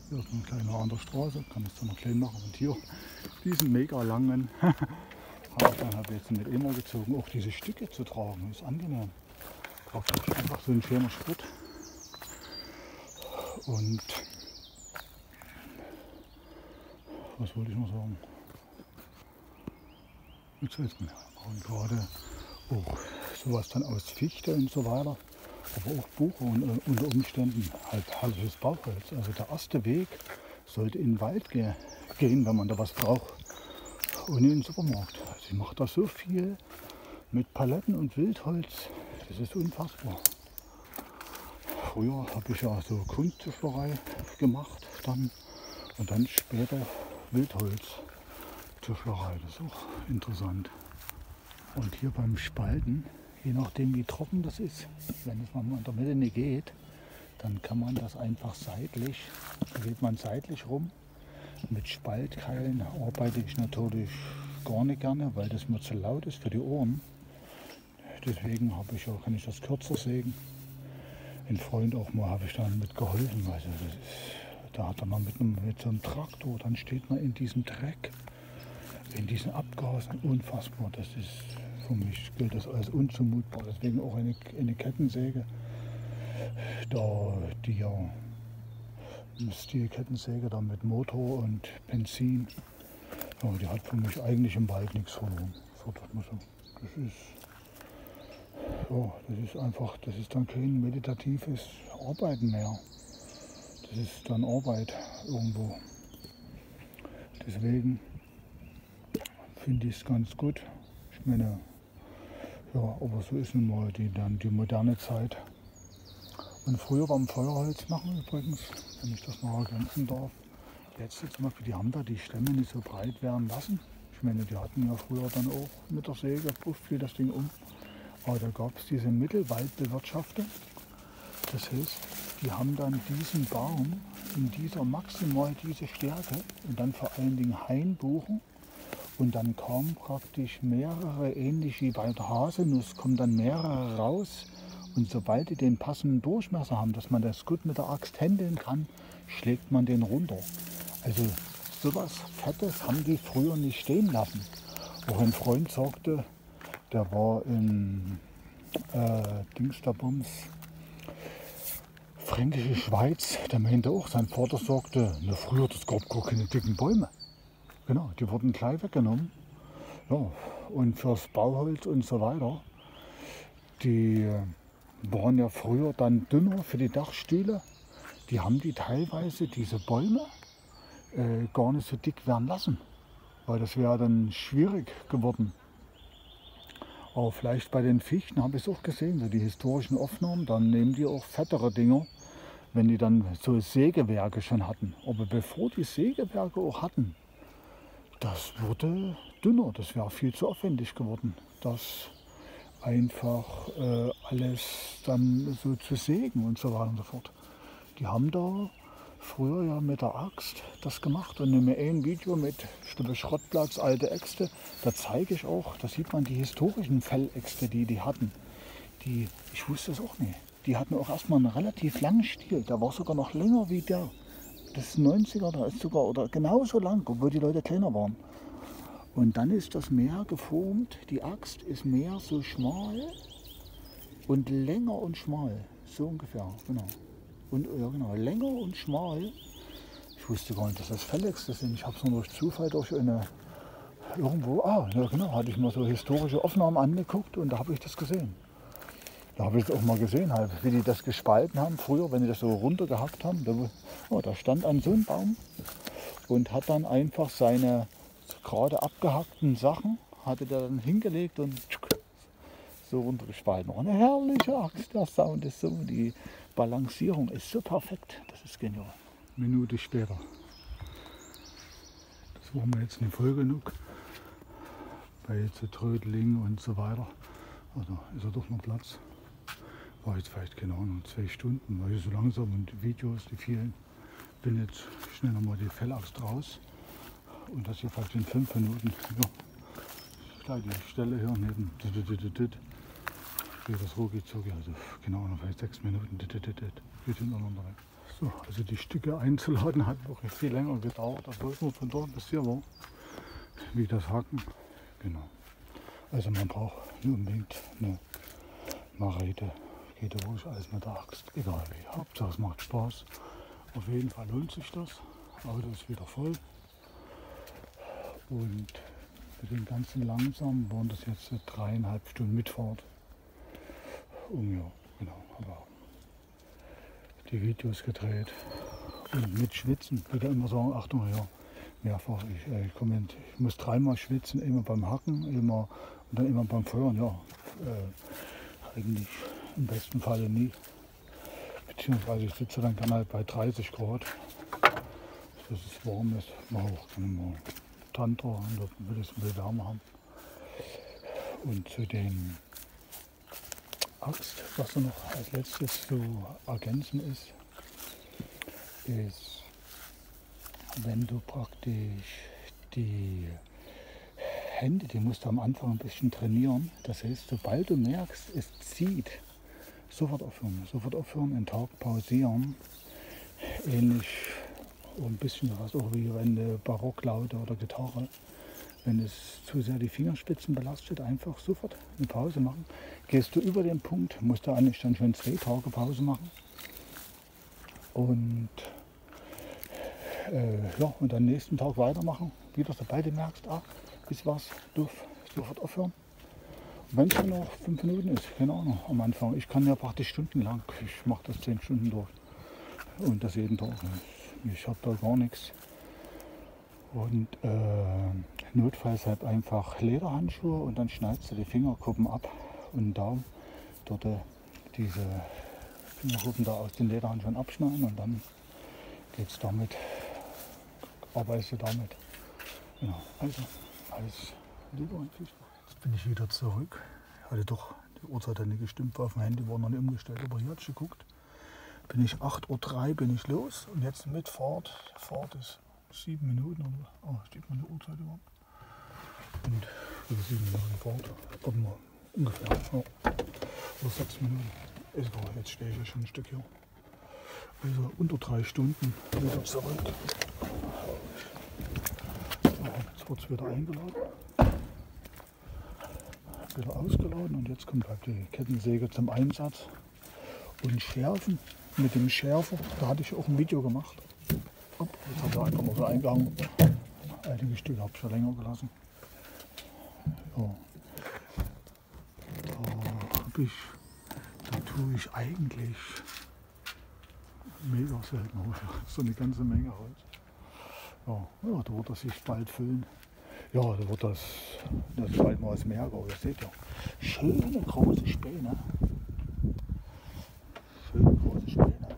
Hier ist ein kleiner an der Straße, kann ich es dann noch klein machen. Und hier diesen mega langen habe ich dann halt jetzt nicht immer gezogen, auch diese Stücke zu tragen, ist angenehm. Praktisch einfach so ein schöner Sprit. Und was wollte ich noch sagen? Jetzt fällt mir. Und gerade auch sowas dann aus Fichte und so weiter, aber auch Buche und unter Umständen halt herrliches Bauchholz. Also der erste Weg sollte in den Wald gehen, wenn man da was braucht, und in den Supermarkt. Also ich mache da so viel mit Paletten und Wildholz, das ist unfassbar. Früher habe ich ja so Kunsttischlerei gemacht dann, und dann später Wildholztischlerei, das ist auch interessant. Und hier beim Spalten, je nachdem wie trocken das ist, wenn es mal in der Mitte nicht geht, dann kann man das einfach seitlich, da geht man seitlich rum. Mit Spaltkeilen arbeite ich natürlich gar nicht gerne, weil das mir zu laut ist für die Ohren. Deswegen kann ich das kürzer sägen. Ein Freund auch mal habe ich dann mit geholfen. Also da hat er mal mit so einem Traktor, dann steht man in diesem Dreck, in diesen Abgasen, unfassbar. Das ist für mich, gilt das als unzumutbar. Deswegen auch eine Kettensäge, die Stilkettensäge da mit Motor und Benzin, ja, die hat für mich eigentlich im Wald nichts verloren. Das ist einfach, das ist dann kein meditatives Arbeiten mehr. Das ist dann Arbeit irgendwo. Deswegen finde ich es ganz gut. Ich meine, ja, aber so ist nun mal die moderne Zeit. Und früher beim Feuerholz machen übrigens, wenn ich das noch ergänzen darf, jetzt zum Beispiel, die haben da die Stämme nicht so breit werden lassen. Ich meine, die hatten ja früher dann auch mit der Säge, fiel das Ding um. Aber da gab es diese Mittelwaldbewirtschaftung. Das heißt, die haben dann diesen Baum in dieser maximal diese Stärke und dann vor allen Dingen Hainbuchen. Und dann kamen praktisch mehrere, ähnlich wie bei der Haselnuss, kommen dann mehrere raus. Und sobald die den passenden Durchmesser haben, dass man das gut mit der Axt händeln kann, schlägt man den runter. Also sowas Fettes haben die früher nicht stehen lassen. Auch ein Freund sagte, der war in Dingsterbums, Fränkische Schweiz, der meinte auch, sein Vater sagte, na früher, das gab gar keine dicken Bäume. Genau, die wurden gleich weggenommen. Ja, und fürs Bauholz und so weiter, die waren ja früher dann dünner für die Dachstühle. Die haben die teilweise, diese Bäume, gar nicht so dick werden lassen, weil das wäre dann schwierig geworden. Aber vielleicht bei den Fichten habe ich es auch gesehen, so die historischen Aufnahmen, dann nehmen die auch fettere Dinger, wenn die dann so Sägewerke schon hatten. Aber bevor die Sägewerke auch hatten, das wurde dünner, das wäre viel zu aufwendig geworden, das einfach alles dann so zu sägen und so weiter und so fort. Die haben da früher ja mit der Axt das gemacht und in einem Video mit Schrottplatz, alte Äxte, da zeige ich auch, da sieht man die historischen Felläxte, die hatten. Ich wusste es auch nicht. Die hatten auch erstmal einen relativ langen Stiel, der war sogar noch länger wie der. Das ist 90er, da ist sogar, oder genauso lang, obwohl die Leute kleiner waren. Und dann ist das mehr geformt, die Axt ist mehr so schmal und länger und schmal, so ungefähr, genau. Und ja genau, länger und schmal. Ich wusste gar nicht, dass das Felläxte sind. Ich habe es nur durch Zufall irgendwo, ja genau, hatte ich mir so historische Aufnahmen angeguckt und da habe ich das gesehen. Da habe ich es auch mal gesehen, halt, wie die das gespalten haben früher, wenn die das so runtergehackt haben. Da stand an so einem Baum und hat dann einfach seine gerade abgehackten Sachen, hatte der dann hingelegt und so runtergespalten. Oh, eine herrliche Axt, der Sound ist so, die Balancierung ist so perfekt, das ist genial. Minute später. Das war mir jetzt nicht voll genug. Bei zu Trödling und so weiter. Also ist ja doch noch Platz. War jetzt vielleicht, keine Ahnung, 2 Stunden, weil ich so langsam und die Videos, die vielen. Bin jetzt schnell nochmal die Fellaxt raus. Und das hier vielleicht in 5 Minuten. Ja. Gleich die Stelle hier neben. Geht das rucki zucki, also genau, vielleicht 6 Minuten. Geht hintereinander weg. So, also die Stücke einzuladen hat wirklich viel länger gedauert, obwohl es nur von dort bis hier war, wie das Hacken. Genau. Also man braucht nur unbedingt eine Machete. Geht ruhig alles mit der Axt, egal wie. Hauptsache es macht Spaß. Auf jeden Fall lohnt sich das. Auto ist wieder voll. Und mit dem ganzen langsam waren das jetzt 3,5 Stunden Mitfahrt. Ja, genau, aber die Videos gedreht. Und mit Schwitzen, bitte immer sagen, Achtung, ja, mehrfach. Ich muss dreimal schwitzen, immer beim Hacken, immer und dann immer beim Feuern. Ja, eigentlich im besten Falle nie. Beziehungsweise ich sitze dann gerne halt bei 30 Grad, dass es warm ist. Mal auch immer Tantra, und dort will ich es ein bisschen wärmer haben. Und zu den Axt, was da noch als letztes zu ergänzen ist, wenn du praktisch die Hände, die musst du am Anfang ein bisschen trainieren. Das heißt, sobald du merkst, es zieht, sofort aufhören, einen Tag pausieren. Ähnlich ein bisschen was auch wie wenn eine Barocklaute oder Gitarre. Wenn es zu sehr die Fingerspitzen belastet, einfach sofort eine Pause machen. Gehst du über den Punkt, musst du eigentlich dann schon 2 Tage Pause machen. Und ja, und am nächsten Tag weitermachen. Wieder sobald du merkst, ist was, doof, sofort aufhören. Wenn es nur noch 5 Minuten ist, keine Ahnung, am Anfang. Ich kann ja praktisch stundenlang, ich mache das 10 Stunden durch. Und das jeden Tag. Ich habe da gar nichts. Und notfalls halt einfach Lederhandschuhe und dann schneidest du die Fingerkuppen ab und den Daumen. Dort diese Fingerkuppen da aus den Lederhandschuhen abschneiden und dann geht's damit, arbeitest du damit. Genau, also alles Liebe und viel Spaß. Jetzt bin ich wieder zurück. Ich hatte doch die Uhrzeit nicht gestimmt, war auf dem Handy, war noch nicht umgestellt, aber hier hatte ich geguckt. Bin ich 8:03 Uhr bin ich los und jetzt mit Fahrt. Fahrt ist 7 Minuten oder steht meine Uhrzeit überhaupt? Und über 7 Minuten Fahrt. Warte mal, ungefähr. Ja. Oder 6 Minuten. Ist egal, jetzt stehe ich ja schon ein Stück hier. Also unter 3 Stunden wieder zurück. Jetzt wird es wieder eingeladen. Wieder ausgeladen und jetzt kommt halt die Kettensäge zum Einsatz. Und schärfen mit dem Schärfer, da hatte ich auch ein Video gemacht. Jetzt hat er einfach mal so eingehangen. Einige Stücke habe ich schon länger gelassen. Ja. Da tue ich eigentlich mega selten Holz. So eine ganze Menge Holz. Ja, da wird das sich bald füllen. Ja, da wird das ist bald mal das Meergau. Ihr seht ja, schöne große Späne. Schöne große Späne.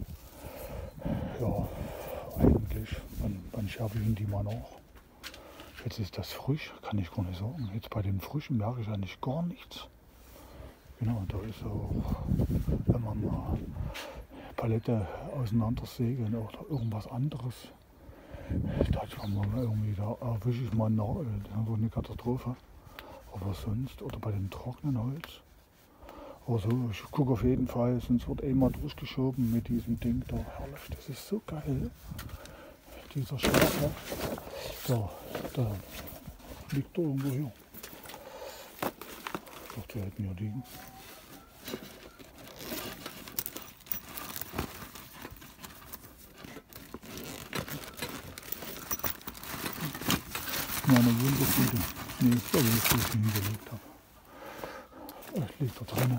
Ja, eigentlich, wann schärfe ich die mal noch? Jetzt ist das frisch, kann ich gar nicht sagen. Jetzt bei dem Frischen merke ich eigentlich gar nichts. Genau, da ist auch, wenn man mal Palette auseinandersägen oder irgendwas anderes, da kann man irgendwie, da erwische ich mal einen Nagel, das ist eine Katastrophe. Aber sonst, oder bei dem trockenen Holz, aber so, ich gucke auf jeden Fall, sonst wird mal durchgeschoben mit diesem Ding da. Herrlich, das ist so geil. Dieser Schärfer, da liegt er irgendwo hier. Doch, der hätten hier liegen. Meine Wundertüte. Nee, ich glaube nicht, dass ich ihn hingelegt habe. Es liegt da drin.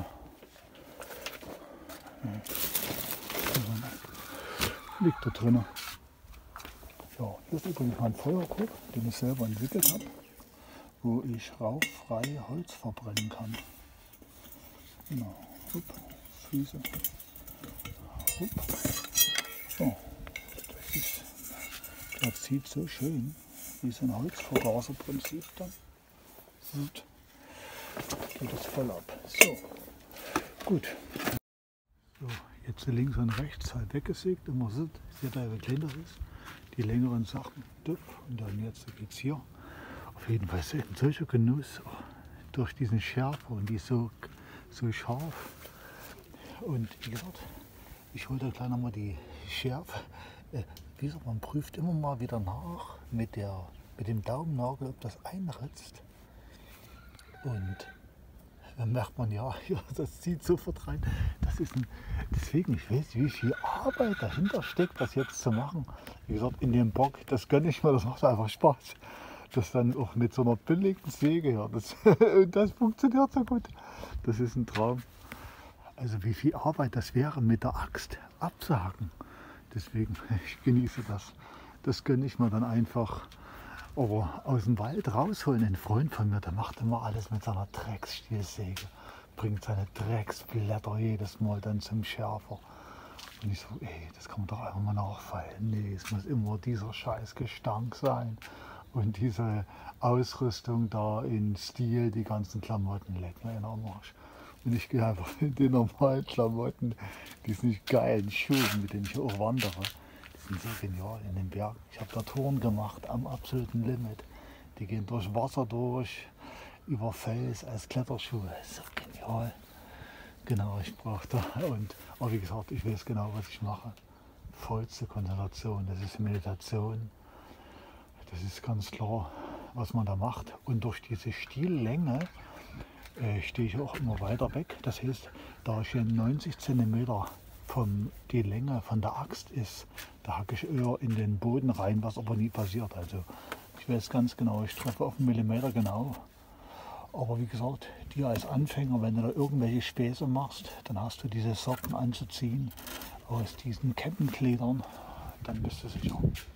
Liegt da drin. Ja, hier ist übrigens mein Feuerkorb, den ich selber entwickelt habe, wo ich rauchfrei Holz verbrennen kann. Genau, hup, Füße. Hup. So, das zieht so schön, wie so ein Holzvergaserprinzip dann. Gut, geht das voll ab. So, gut. So, jetzt links und rechts halt weggesägt, immer so, seht ihr, wie klein das ist. Die längeren Sachen, und dann jetzt geht es hier. Auf jeden Fall ein solcher Genuss durch diesen Schärfer und die ist so scharf. Und wie gesagt, ich hole da gleich nochmal die Schärfe. Wie gesagt, man prüft immer mal wieder nach mit dem Daumennagel, ob das einritzt. Und dann merkt man, ja, das zieht sofort rein. Deswegen, ich weiß, wie viel Arbeit dahinter steckt, das jetzt zu machen. Wie gesagt, in dem Bock, das gönne ich mir, das macht einfach Spaß. Das dann auch mit so einer billigen Säge, ja, das funktioniert so gut. Das ist ein Traum. Also wie viel Arbeit das wäre, mit der Axt abzuhacken. Deswegen, ich genieße das. Das gönne ich mir dann einfach. Aber aus dem Wald rausholen, ein Freund von mir, der macht immer alles mit seiner Drecksstielsäge. Bringt seine Drecksblätter jedes Mal dann zum Schärfer. Und ich so, ey, das kann man doch einfach mal nachfallen. Nee, es muss immer dieser scheiß Gestank sein. Und diese Ausrüstung da in Stil, die ganzen Klamotten, leck mir in den Arsch. Und ich gehe einfach in die normalen Klamotten, diesen geilen Schuhen, mit denen ich auch wandere. Die sind so genial in den Bergen. Ich habe da Touren gemacht am absoluten Limit. Die gehen durch Wasser durch, über Fels als Kletterschuhe. So genial. Genau, ich brauche da. Aber wie gesagt, ich weiß genau, was ich mache. Vollste Konzentration, das ist Meditation. Das ist ganz klar, was man da macht. Und durch diese Stiellänge stehe ich auch immer weiter weg. Das heißt, da ich hier 90 cm die Länge von der Axt ist, da hacke ich eher in den Boden rein, was aber nie passiert. Also ich weiß ganz genau, ich treffe auf einen Millimeter genau. Aber wie gesagt, dir als Anfänger, wenn du da irgendwelche Späße machst, dann hast du diese Socken anzuziehen aus diesen Kettengliedern, dann bist du sicher.